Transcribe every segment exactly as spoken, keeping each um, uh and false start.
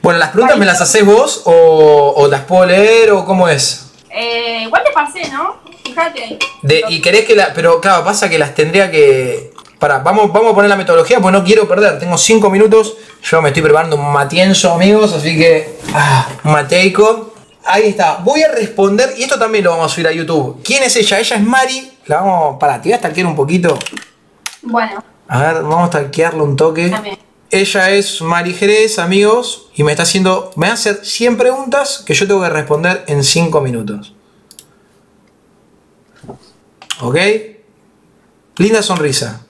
Bueno, ¿las preguntas me las haces vos o, o las puedo leer o cómo es? Eh, igual te pasé, ¿no? Fíjate. De, y querés que la... Pero claro, pasa que las tendría que... Pará, vamos, vamos a poner la metodología porque no quiero perder. Tengo cinco minutos. Yo me estoy preparando un matienzo, amigos, así que... Ah, mateico. Ahí está. Voy a responder, y esto también lo vamos a subir a YouTube. ¿Quién es ella? Ella es Mari. La vamos... Pará, te voy a stalkear un poquito. Bueno. A ver, vamos a stalkearle un toque. También. Ella es Mari Jerez, amigos, y me está haciendo... Me va a hacer cien preguntas que yo tengo que responder en cinco minutos. ¿Ok? Linda sonrisa.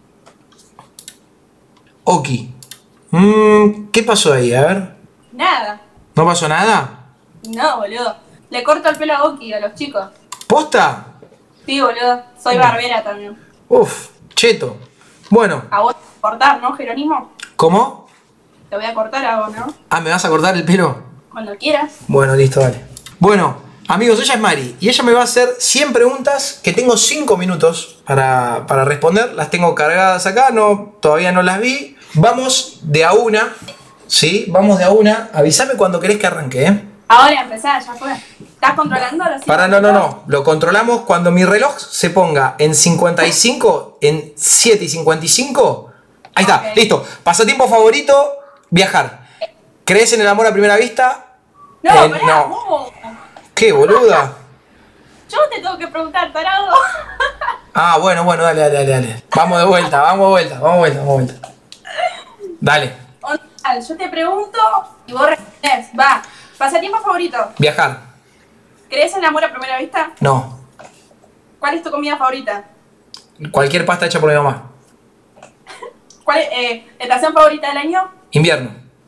Oki. Mm, ¿Qué pasó ahí? A ver. Nada. ¿No pasó nada? No, boludo. Le corto el pelo a Oki, a los chicos. ¿Posta? Sí, boludo. Soy barbera también. Uf, cheto. Bueno. A vos te voy a cortar, ¿no, Jerónimo? ¿Cómo? Te voy a cortar a vos, ¿no? Ah, ¿me vas a cortar el pelo? Cuando quieras. Bueno, listo, dale. Bueno, amigos, ella es Mari y ella me va a hacer cien preguntas que tengo cinco minutos para, para responder. Las tengo cargadas acá, no, todavía no las vi. Vamos de a una, ¿sí? Vamos de a una. Avísame cuando querés que arranque, ¿eh? Ahora empezá, ya fue. ¿Estás controlando los Para, no, no, no. Lo controlamos cuando mi reloj se ponga en cincuenta y cinco, en siete y cincuenta y cinco. Ahí está, Ok. listo. Pasatiempo favorito, viajar. ¿Crees en el amor a primera vista? No, Eh, pará, no. vos. ¿Qué, boluda? Yo te tengo que preguntar, tarado. Ah, bueno, bueno, dale, dale, dale, dale. Vamos de vuelta, vamos de vuelta, vamos de vuelta, vamos de vuelta. Dale, Onda, yo te pregunto y vos respondés. Va. ¿Pasatiempo favorito? viajar. ¿Crees en el amor a primera vista? No. ¿Cuál es tu comida favorita? Cualquier pasta hecha por mi mamá. ¿Cuál es eh, estación favorita del año? Invierno.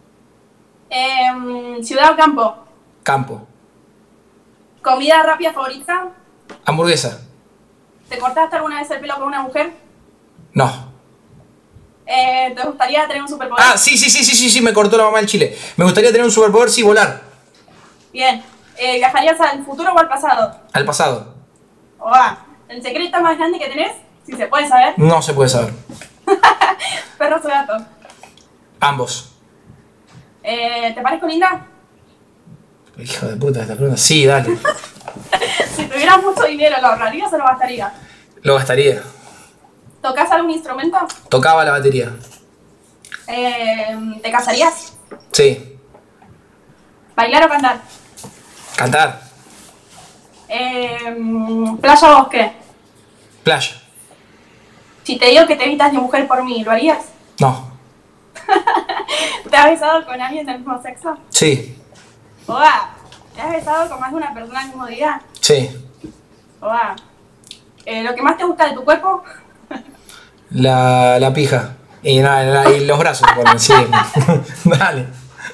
Eh, ¿Ciudad o campo? Campo. ¿Comida rápida favorita? Hamburguesa. ¿Te cortaste alguna vez el pelo con una mujer? No. Eh, ¿Te gustaría tener un superpoder? Ah, sí, sí, sí, sí, sí, sí, me cortó la mamá del Chile. Me gustaría tener un superpoder, sí, volar. Bien. Eh, ¿Viajarías al futuro o al pasado? Al pasado. O va. ¿El secreto más grande que tenés? Si se puede saber. No se puede saber. ¿Perros o gatos? Ambos. Eh, ¿Te parezco linda? Hijo de puta, esta pregunta. Sí, dale. Si tuvieras mucho dinero, ¿lo ahorrarías o lo gastarías? Lo gastaría. ¿Tocas algún instrumento? Tocaba la batería. Eh, ¿Te casarías? Sí. ¿Bailar o cantar? Cantar. Eh, ¿Playa o bosque? Playa. Si te digo que te vistas de mujer por mí, ¿lo harías? No. ¿Te has besado con alguien del mismo sexo? Sí. Oa, ¿te has besado con más de una persona al mismo día? Sí. Oa, eh, ¿lo que más te gusta de tu cuerpo? La, la pija. Y, nada, y los brazos, por sí. Dale.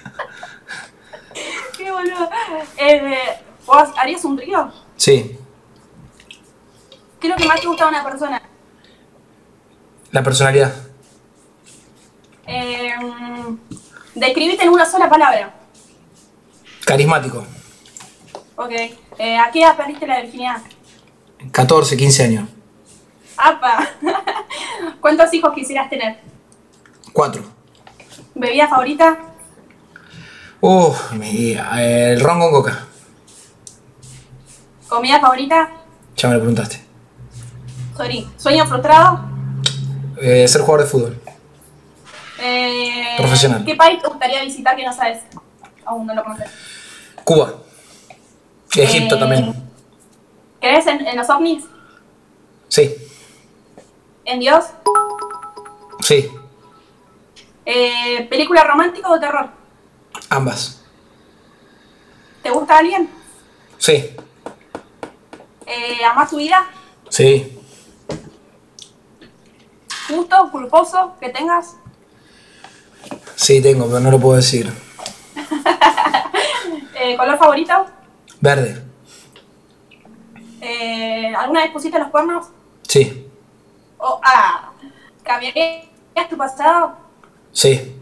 Qué boludo. Eh, ¿Vos harías un trío? Sí. ¿Qué es lo que más te gusta de una persona? La personalidad. Eh, describite en una sola palabra. Carismático. Ok. Eh, ¿A qué edad perdiste la virginidad? catorce, quince años. ¡Apa! ¿Cuántos hijos quisieras tener? Cuatro. ¿Bebida favorita? Uf, mi día. El ron con coca. ¿Comida favorita? Ya me lo preguntaste. Sorry. ¿Sueño frustrado? Eh, ser jugador de fútbol. Eh, Profesional. ¿Qué país te gustaría visitar que no sabes? Aún no lo conoces. Cuba. Egipto Eh, también. ¿Crees en, en los ovnis? Sí. ¿En Dios? Sí. Eh, ¿Película romántica o terror? Ambas. ¿Te gusta alguien? Sí. Eh, ¿Amás tu vida? Sí. ¿Gusto culposo que tengas? Sí, tengo, pero no lo puedo decir. Eh, ¿Color favorito? Verde. Eh, ¿Alguna vez pusiste los cuernos? Sí. O, ah, ¿cambiarías tu pasado? Sí.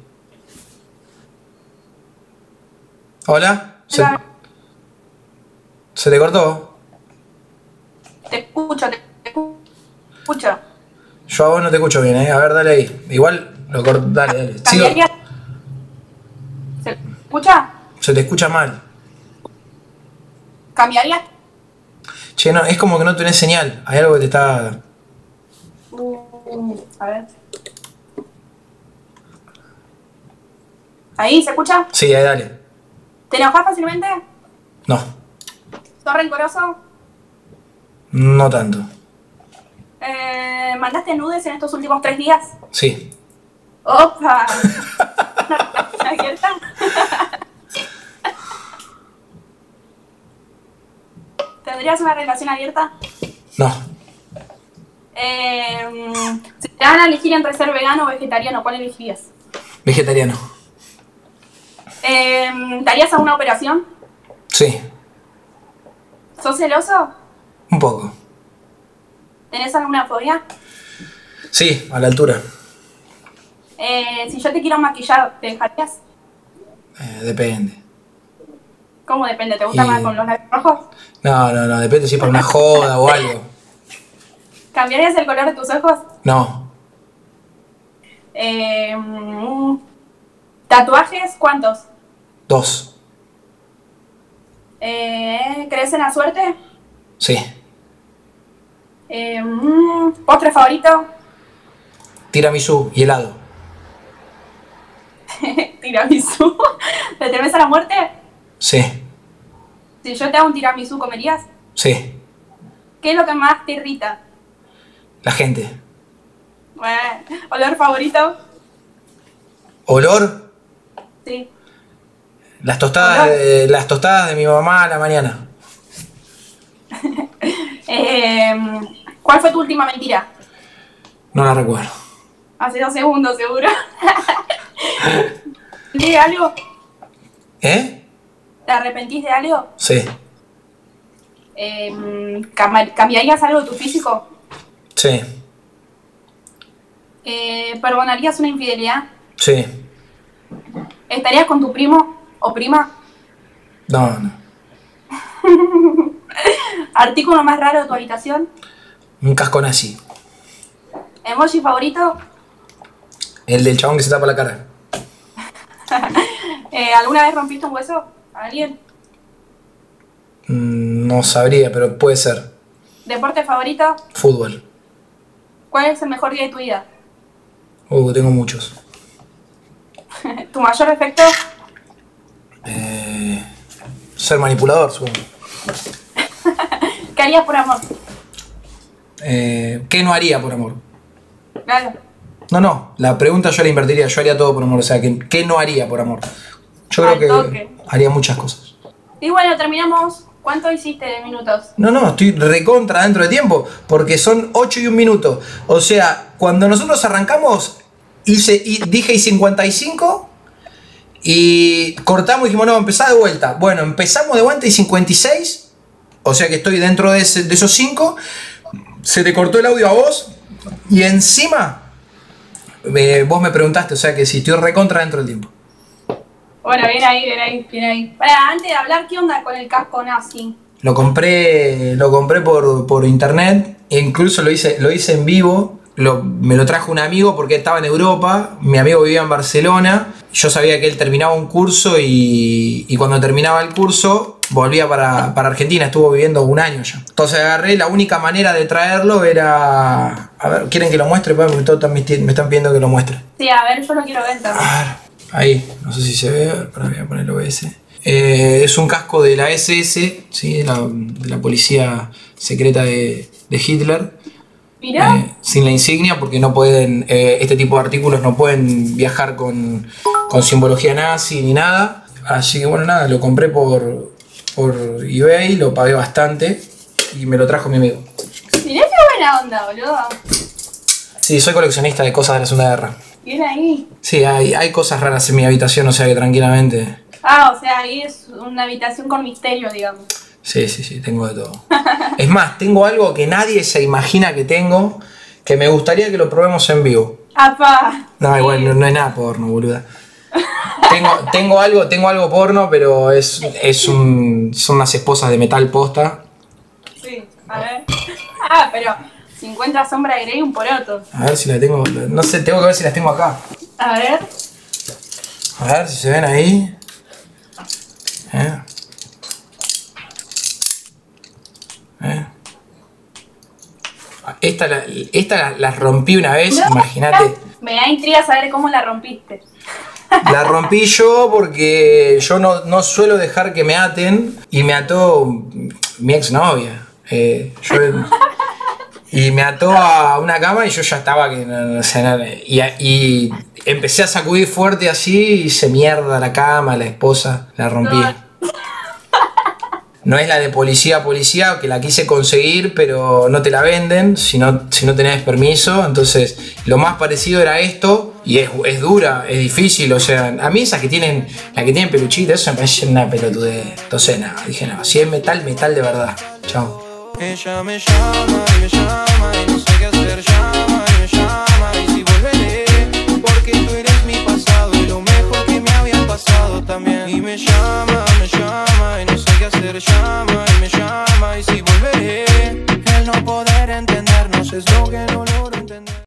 ¿Hola? ¿Se, ¿Se te cortó? Te escucho, te escucho. Yo a vos no te escucho bien, ¿eh? A ver, dale ahí. Igual lo corto. Dale, dale. Sigo. ¿Cambiarías? Se- ¿Escucha? Se te escucha mal. ¿Cambiarías? Che, no, es como que no tenés señal. Hay algo que te está... Uh, a ver. ¿Ahí se escucha? Sí, ahí dale. ¿Te enojas fácilmente? No, ¿Sos rencoroso? no tanto. Eh, ¿Mandaste nudes en estos últimos tres días? Sí. ¡Opa! ¿Una abierta? ¿Tendrías una relación abierta? No. Eh, si te van a elegir entre ser vegano o vegetariano, ¿cuál elegirías? Vegetariano. Eh, ¿Te harías alguna operación? Sí, ¿Sos celoso? un poco. ¿Tenés alguna fobia? Sí, a la altura. Eh, si yo te quiero maquillar, ¿te dejarías? Eh, depende. ¿Cómo depende? ¿Te gusta Y- más con los labios rojos? No, no, no, depende si es para una joda o algo. ¿Cambiarías el color de tus ojos? No, Eh, mm, ¿Tatuajes? ¿Cuántos? dos. Eh, ¿Crees en la suerte? Sí. Eh, mm, ¿Postre favorito? Tiramisú y helado. Tiramisú. ¿Te temes a la muerte? Sí, Si yo te hago un tiramisú, ¿comerías? sí. ¿Qué es lo que más te irrita? La gente. Bueno, ¿olor favorito? Olor, Sí. las tostadas, Olor. de, las tostadas de mi mamá a la mañana. Eh, ¿Cuál fue tu última mentira? No la recuerdo. Hace dos segundos, seguro. ¿De algo? ¿Eh? ¿Te arrepentís de algo? Sí, Eh, ¿cam- ¿Cambiarías algo de tu físico? sí, Eh, ¿Perdonarías una infidelidad? sí. ¿Estarías con tu primo o prima? No, no. ¿Artículo más raro de tu habitación? Un casco nazi. ¿Emoji favorito? El del chabón que se tapa la cara. Eh, ¿Alguna vez rompiste un hueso? ¿A alguien? Mm, No sabría, pero puede ser. ¿Deporte favorito? Fútbol. ¿Cuál es el mejor día de tu vida? Uh, tengo muchos. ¿Tu mayor defecto? Eh, ser manipulador, supongo. ¿Qué harías por amor? Eh, ¿Qué no haría por amor? Claro. No, no, la pregunta yo la invertiría, yo haría todo por amor, o sea, ¿qué, qué no haría por amor? Yo Al creo que toque. haría muchas cosas. Y bueno, terminamos. ¿Cuánto hiciste de minutos? No, no, estoy recontra dentro de tiempo, porque son ocho y un minuto. O sea, cuando nosotros arrancamos, hice, y, dije y cincuenta y cinco y cortamos y dijimos, no, empezá de vuelta. Bueno, empezamos de vuelta y cincuenta y seis, o sea que estoy dentro de, ese- de esos cinco. Se te cortó el audio a vos y encima eh, vos me preguntaste, o sea que si estoy recontra dentro del tiempo. Bueno, bien ahí, bien ahí, bien ahí. Para, antes de hablar, ¿qué onda con el casco nazi? Lo compré, lo compré por, por internet, e incluso lo hice, lo hice en vivo. Lo- me lo trajo un amigo porque estaba en Europa. Mi amigo vivía en Barcelona. Yo sabía que él terminaba un curso y, y cuando terminaba el curso volvía para, para Argentina. Estuvo viviendo un año ya. Entonces agarré, la única manera de traerlo era... A ver, ¿quieren que lo muestre? Porque me están me están pidiendo que lo muestre. Sí, a ver, yo lo quiero ver también. A ver, ahí, no sé si se ve, pero voy a poner el O B S. Eh, es un casco de la S S, ¿sí? de, la, de la policía secreta de, de Hitler, Mirá, eh, sin la insignia, porque no pueden, eh, este tipo de artículos no pueden viajar con, con simbología nazi ni nada. Así que bueno, nada, lo compré por, por eBay, lo pagué bastante y me lo trajo mi amigo. mirá qué buena onda, boludo. Sí, soy coleccionista de cosas de la Segunda Guerra. Bien ahí. Sí, hay, hay cosas raras en mi habitación, o sea que tranquilamente... Ah, o sea, ahí es una habitación con misterio, digamos. Sí, sí, sí, tengo de todo. Es más, tengo algo que nadie se imagina que tengo, que me gustaría que lo probemos en vivo. ¡Apa! No, Sí. igual no, no es nada porno, boluda. Tengo, tengo algo, tengo algo porno, pero es, es un, son unas esposas de metal posta. Sí, a ver. Ah, pero si encuentras sombra de Grey, un poroto. A ver si la tengo, no sé, tengo que ver si las tengo acá. A ver. A ver si se ven ahí. ¿Eh? ¿Eh? Esta, la, esta la, la rompí una vez, no, imagínate. Me da intriga saber cómo la rompiste. La rompí yo porque yo no, no suelo dejar que me aten y me ató mi exnovia. Eh, yo, y me ató a una cama y yo ya estaba que no, no sé nada. Y, y empecé a sacudir fuerte así y se mierda la cama, la esposa, la rompí. No. No es la de policía policía, que la quise conseguir, pero no te la venden si no, si no tenés permiso. Entonces, lo más parecido era esto, y es, es dura, es difícil. O sea, a mí esas que tienen, la que tienen peluchita, eso me parece una pelotudez. Entonces, nada, dije, no, si es metal, metal de verdad. Chao. Ella me llama y me llama y no sé qué hacer, llama y me llama y si volveré, porque tú eres mi pasado y lo mejor que me había pasado también. Y me llama, me llama y no sé qué hacer, llama y me llama y si volveré, el no poder entendernos es lo que no logro entender.